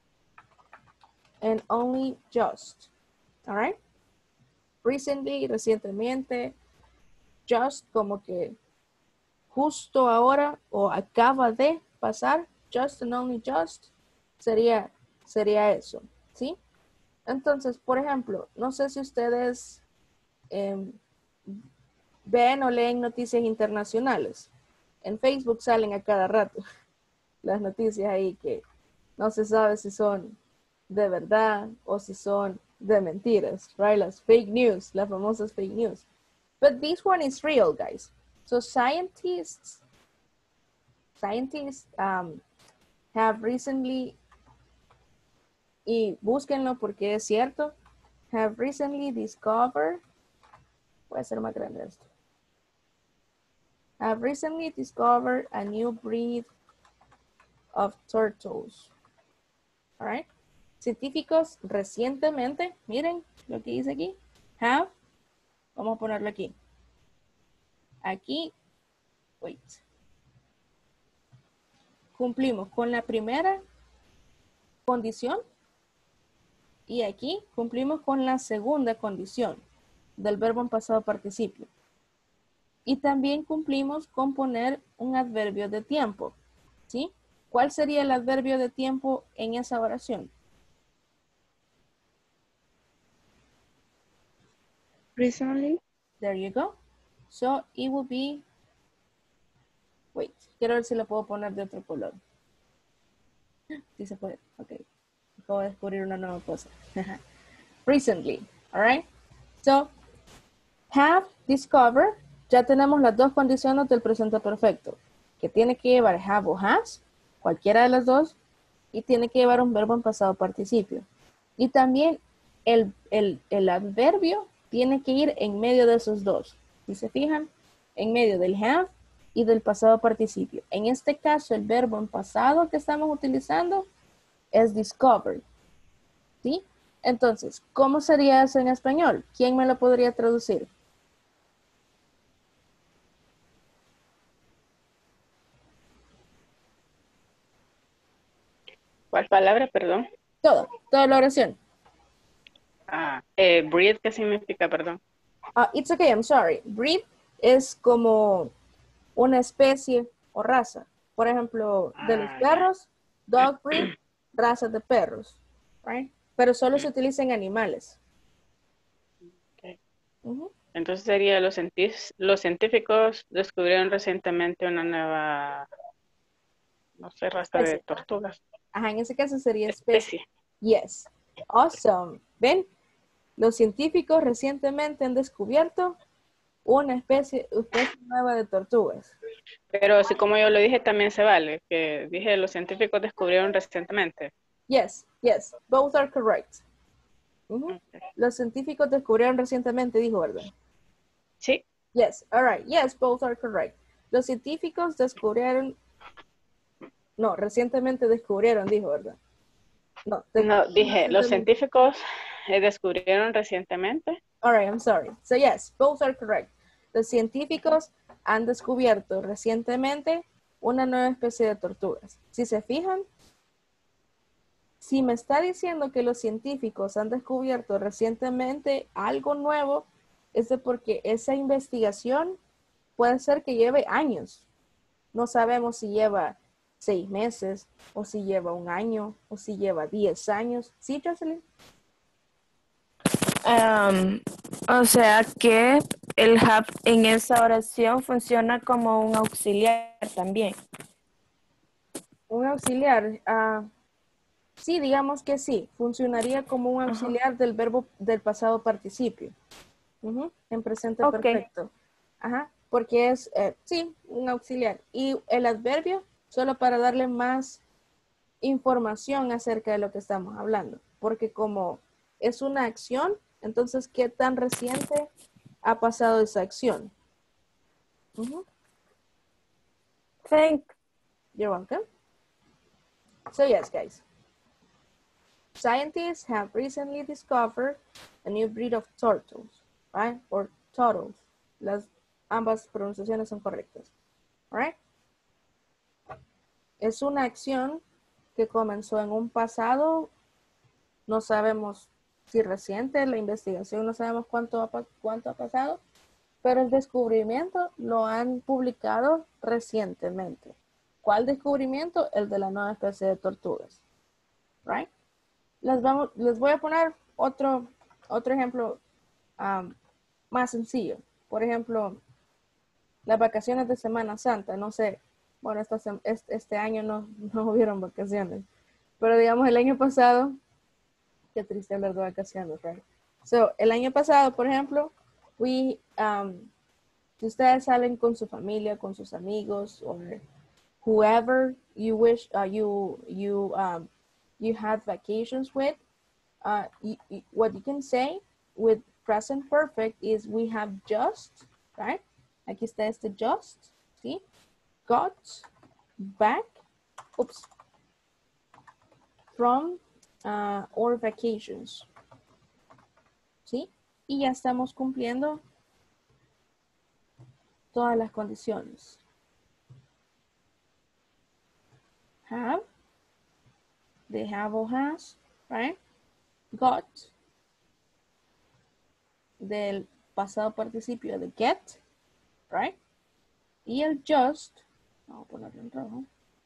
and only just, all right? Recently, recientemente, just como que justo ahora o acaba de pasar, just and only just, sería, sería eso, ¿sí? Entonces, por ejemplo, no sé si ustedes eh, ven o leen noticias internacionales. En Facebook salen a cada rato las noticias ahí que no se sabe si son de verdad o si son de mentiras, right? Las fake news, las famosas fake news. But this one is real, guys. So scientists, scientists um, have recently, y búsquenlo porque es cierto, have recently discovered, voy a hacer más grande esto, have recently discovered a new breed of turtles. All right. Científicos recientemente, miren lo que dice aquí, have, vamos a ponerlo aquí. Aquí, wait. Cumplimos con la primera condición y aquí cumplimos con la segunda condición del verbo en pasado participio. Y también cumplimos con poner un adverbio de tiempo, ¿sí? ¿Cuál sería el adverbio de tiempo en esa oración? Recently. There you go. So it will be, wait, quiero ver si lo puedo poner de otro color. Sí se puede, ok. Acabo de descubrir una nueva cosa. Recently, all right? So, have, discovered, ya tenemos las dos condiciones del presente perfecto, que tiene que llevar have o has, cualquiera de las dos, y tiene que llevar un verbo en pasado participio. Y también el, el, el adverbio tiene que ir en medio de esos dos. Si se fijan, en medio del have y del pasado participio. En este caso, el verbo en pasado que estamos utilizando es discovered. ¿Sí? Entonces, ¿cómo sería eso en español? ¿Quién me lo podría traducir? ¿Cuál palabra, perdón? Todo, toda la oración. Ah, eh, breed, ¿qué significa, perdón? Uh, it's okay, I'm sorry. Breed es como una especie o raza. Por ejemplo, de los Ah, perros, dog breed, raza de perros. Right? Pero solo se utiliza en animales. ok. Ujú. Entonces sería, los, cientis- los científicos descubrieron recientemente una nueva, no sé, raza de Especie. tortugas. Ajá, en ese caso sería especie. Especie. Yes. Awesome. ¿Ven? Los científicos recientemente han descubierto una especie, especie nueva de tortugas. Pero así como yo lo dije, también se vale. Que dije, los científicos descubrieron recientemente. Yes, yes. Both are correct. Ujú. Ok. Los científicos descubrieron recientemente, dijo, ¿verdad? Sí, Yes, all right. Yes, both are correct. Los científicos descubrieron, no, recientemente descubrieron, dijo, ¿verdad? No, no, dije, los recientemente. científicos eh, descubrieron recientemente. All right, I'm sorry. So yes, both are correct. Los científicos han descubierto recientemente una nueva especie de tortugas. Si se fijan, si me está diciendo que los científicos han descubierto recientemente algo nuevo, es de porque esa investigación puede ser que lleve años. No sabemos si lleva seis meses, o si lleva un año, o si lleva diez años. ¿Sí, Jocelyn? Um, o sea que el have en esa oración funciona como un auxiliar también. Un auxiliar. ah, sí, digamos que sí. Funcionaría como un auxiliar del verbo del pasado participio. Ujú, en presente Ok. perfecto. Ajá, porque es, eh, sí, un auxiliar. Y el adverbio, solo para darle más información acerca de lo que estamos hablando. Porque como es una acción, entonces, ¿qué tan reciente ha pasado esa acción? Ujú. Thank. You're welcome. So yes, guys. Scientists have recently discovered a new breed of turtles, right? Or turtles. Las ambas pronunciaciones son correctas. Right? Es una acción que comenzó en un pasado, no sabemos si reciente, la investigación no sabemos cuánto ha, cuánto ha pasado, pero el descubrimiento lo han publicado recientemente. ¿Cuál descubrimiento? El de la nueva especie de tortugas. Right? Les, vamos, les voy a poner otro, otro ejemplo um, más sencillo. Por ejemplo, las vacaciones de Semana Santa. No sé, bueno, esta, este, este año no, no hubieron vacaciones, pero digamos el año pasado, qué triste hablar de vacaciones, right? So, el año pasado, por ejemplo, we, um, si ustedes salen con su familia, con sus amigos, o whoever you wish, uh, you, you, um, you had vacations with, uh, you, you, what you can say with present perfect is we have just, right? Aquí está este just, ¿sí? Got back, oops, from uh, our vacations, ¿sí? Y ya estamos cumpliendo todas las condiciones. Have, they have or has, right? Got, del pasado participio de get, right? Y el just, vamos a ponerlo en rojo,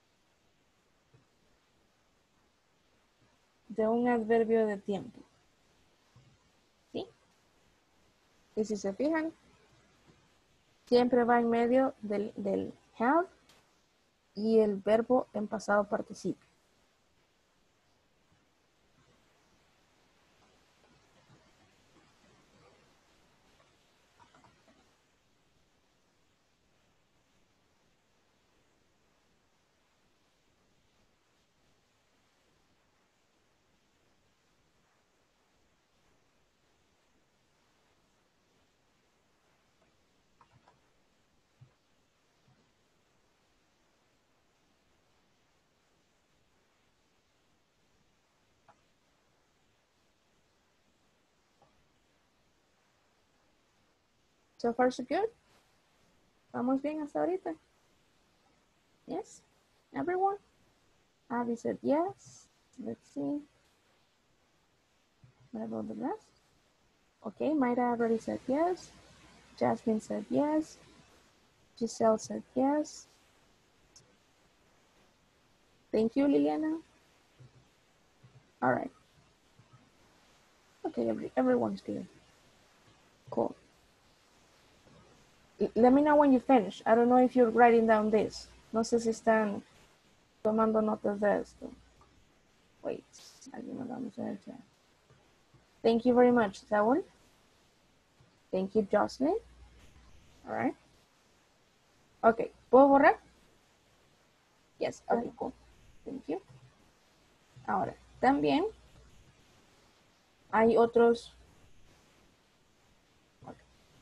de un adverbio de tiempo. ¿Sí? Y si se fijan, siempre va en medio del, del have y el verbo en pasado participio. So far, so good. Vamos bien hasta ahorita. Yes, everyone. Abby said yes. Let's see. What about the rest? Okay, Mayra already said yes. Jasmine said yes. Giselle said yes. Thank you, Liliana. All right. Okay, every, everyone's good. Cool. L- Let me know when you finish. I don't know if you're writing down this. No sé si están tomando notas de esto. Wait, alguien me vamos a ver ya. Thank you very much, Saúl. Thank you, Jocelyn. All right. Okay, ¿puedo borrar? Yes, okay, cool. Thank you. Ahora, también hay otros. Okay.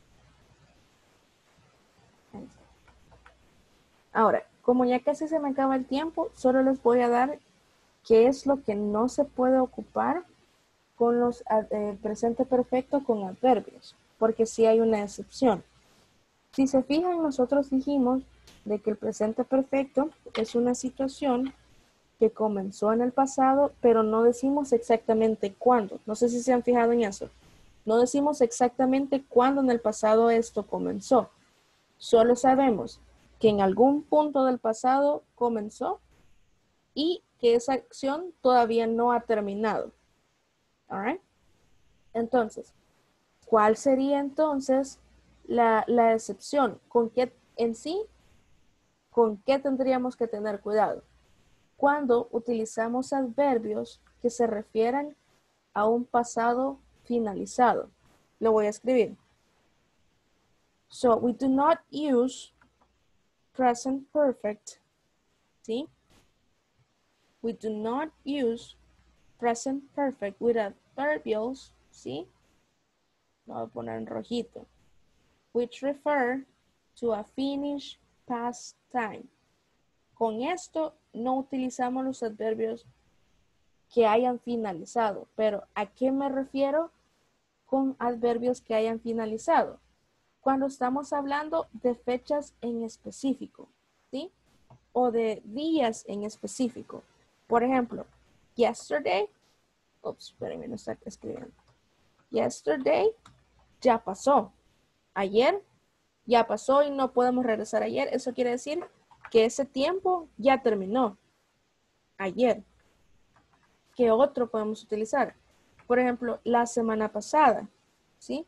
Ahí está. Ahora, como ya casi se me acaba el tiempo, solo les voy a dar qué es lo que no se puede ocupar con los eh, presente perfecto con adverbios, porque sí hay una excepción. Si se fijan, nosotros dijimos de que el presente perfecto es una situación que comenzó en el pasado, pero no decimos exactamente cuándo. No sé si se han fijado en eso. No decimos exactamente cuándo en el pasado esto comenzó. Solo sabemos que en algún punto del pasado comenzó y que esa acción todavía no ha terminado. All right? Entonces, ¿cuál sería entonces la, la excepción? ¿Con qué en sí? ¿Con qué tendríamos que tener cuidado? Cuando utilizamos adverbios que se refieran a un pasado finalizado. Lo voy a escribir. So, we do not use present perfect. ¿Sí? We do not use present perfect with adverbials. ¿Sí? Lo voy a poner en rojito. Which refer to a finished past time. Con esto no utilizamos los adverbios que hayan finalizado, pero ¿a qué me refiero con adverbios que hayan finalizado? Cuando estamos hablando de fechas en específico, ¿sí? O de días en específico. Por ejemplo, yesterday, ups, espérenme, no está escribiendo. Yesterday ya pasó. Ayer ya pasó y no podemos regresar ayer. Eso quiere decir que ese tiempo ya terminó. Ayer. ¿Qué otro podemos utilizar? Por ejemplo, la semana pasada. ¿Sí?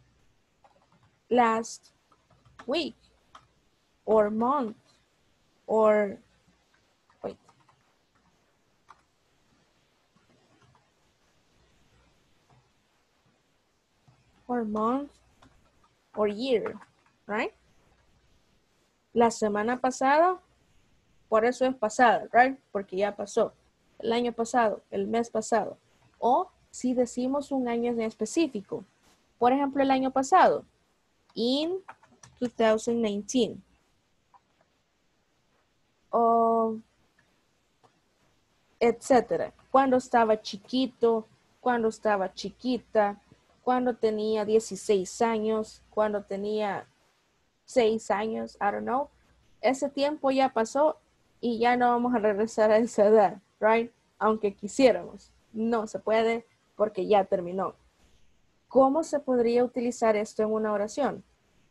Last week. Or month. Or, wait. Or month. Or year. Right? La semana pasada, por eso es pasada, right? Porque ya pasó. El año pasado, el mes pasado. O si decimos un año en específico. Por ejemplo, el año pasado. In two thousand nineteen. O etcétera. Cuando estaba chiquito, cuando estaba chiquita, cuando tenía dieciséis años, cuando tenía seis años, I don't know. Ese tiempo ya pasó y ya no vamos a regresar a esa edad, right? Aunque quisiéramos. No se puede porque ya terminó. ¿Cómo se podría utilizar esto en una oración?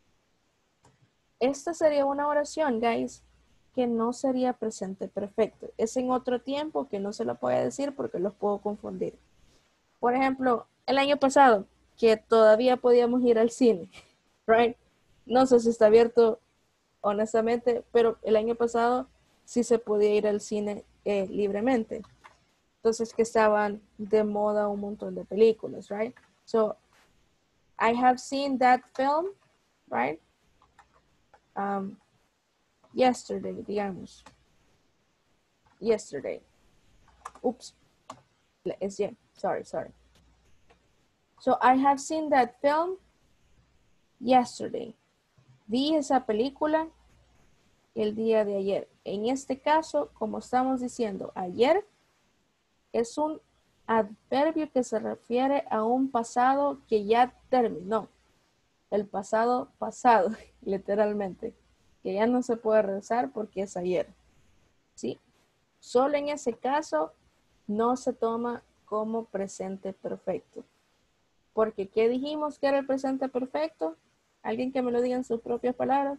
Esta sería una oración, guys, que no sería presente perfecto. Es en otro tiempo que no se lo puedo decir porque los puedo confundir. Por ejemplo, el año pasado, que todavía podíamos ir al cine, right? No sé si está abierto honestamente, pero el año pasado sí se podía ir al cine eh, libremente. Entonces que estaban de moda un montón de películas, right? So, I have seen that film, right? Um, yesterday, digamos. Yesterday. Oops. It's yeah. Sorry, sorry. So, I have seen that film yesterday. Vi esa película el día de ayer. En este caso, como estamos diciendo, ayer es un adverbio que se refiere a un pasado que ya terminó. el pasado pasado, literalmente, que ya no se puede regresar porque es ayer, ¿sí? Solo en ese caso no se toma como presente perfecto. Porque, ¿qué dijimos que era el presente perfecto? ¿Alguien que me lo diga en sus propias palabras?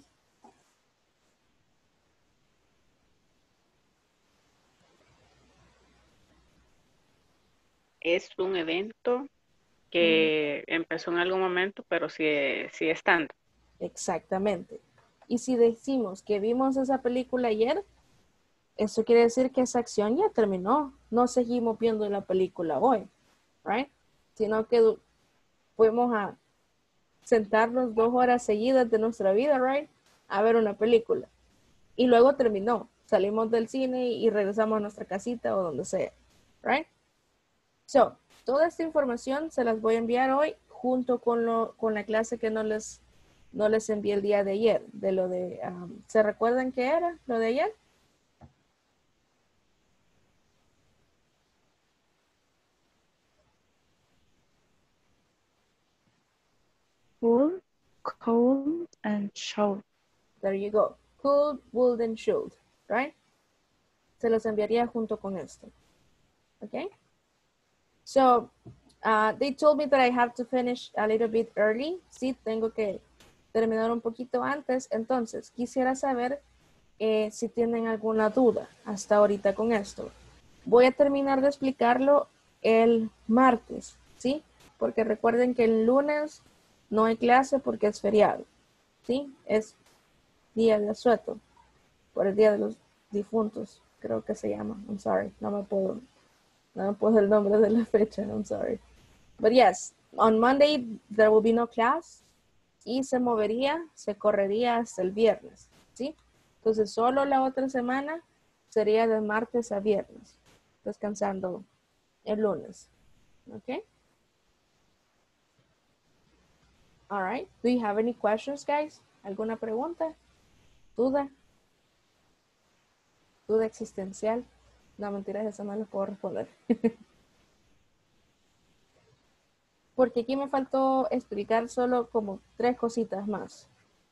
Es un evento que empezó en algún momento, pero sigue, sigue estando. Exactamente. Y si decimos que vimos esa película ayer, eso quiere decir que esa acción ya terminó. No seguimos viendo la película hoy, right? Sino que du- fuimos a sentarnos dos horas seguidas de nuestra vida, right? A ver una película. Y luego terminó. Salimos del cine y regresamos a nuestra casita o donde sea, right? So, toda esta información se las voy a enviar hoy junto con, lo, con la clase que no les, no les envié el día de ayer, de lo de, um, ¿se recuerdan qué era lo de ayer? Cool, cold, and should. There you go. Could, would, and should, right? Se los enviaría junto con esto. Okay? So, uh, they told me that I have to finish a little bit early. Sí, tengo que terminar un poquito antes. Entonces, quisiera saber eh, si tienen alguna duda hasta ahorita con esto. Voy a terminar de explicarlo el martes, ¿sí? Porque recuerden que el lunes no hay clase porque es feriado, ¿sí? Es día de asueto, por el día de los difuntos, creo que se llama. I'm sorry, no me puedo, no me puedo el nombre de la fecha, I'm sorry. But yes, on Monday there will be no class y se movería, se correría hasta el viernes, ¿sí? Entonces solo la otra semana sería de martes a viernes, descansando el lunes, ¿ok? All right, do you have any questions, guys? ¿Alguna pregunta? ¿Duda? ¿Duda existencial? No, mentiras, eso no les puedo responder. Porque aquí me faltó explicar solo como tres cositas más.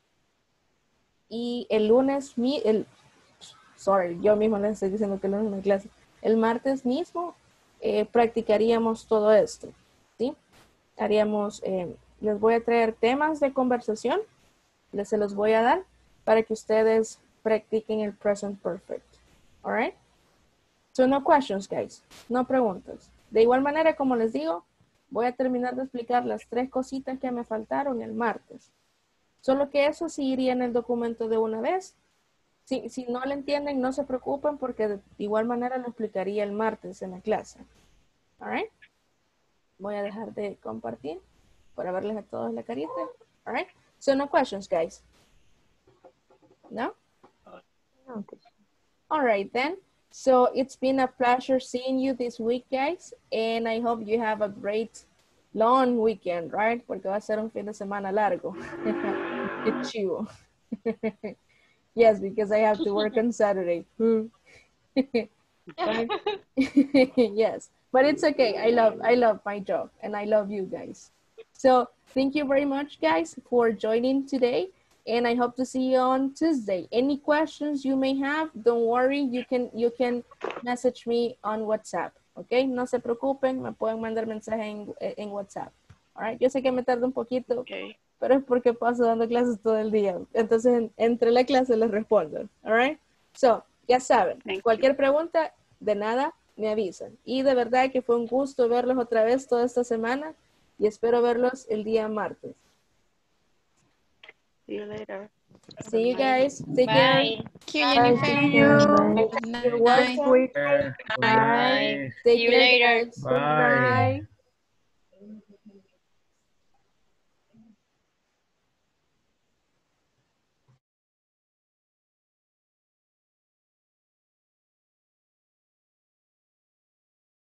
Y el lunes, mi, el, sorry, yo mismo les estoy diciendo que el lunes no hay clase. El martes mismo eh, practicaríamos todo esto, ¿sí? Haríamos, eh, les voy a traer temas de conversación, les se los voy a dar para que ustedes practiquen el present perfect. All right? So no questions, guys. No preguntas. De igual manera, como les digo, voy a terminar de explicar las tres cositas que me faltaron el martes. Solo que eso sí iría en el documento de una vez. Si, si no lo entienden, no se preocupen porque de igual manera lo explicaría el martes en la clase. All right? Voy a dejar de compartir para verles a todos la carita. All right? So no questions, guys. No? All right, then. So it's been a pleasure seeing you this week, guys. And I hope you have a great long weekend, right? Porque va a ser un fin de semana largo. Qué chivo. Yes, because I have to work on Saturday. Yes, but it's okay. I love, I love my job and I love you guys. So thank you very much, guys, for joining today. And I hope to see you on Tuesday. Any questions you may have, don't worry. You can, you can message me on WhatsApp. Okay, no se preocupen. Me pueden mandar mensaje en, en WhatsApp. All right, yo sé que me tarda un poquito. Okay. Pero es porque paso dando clases todo el día. Entonces, en, entre la clase les respondo. All right? So, ya saben, Thank cualquier you. pregunta, de nada, me avisan. Y de verdad que fue un gusto verlos otra vez toda esta semana y espero verlos el día martes. See you later. See you guys. Take Bye. care. Thank you, Jennifer. You're Good night. welcome. Good Bye. night. Take See you care, later. guys. Bye. Bye.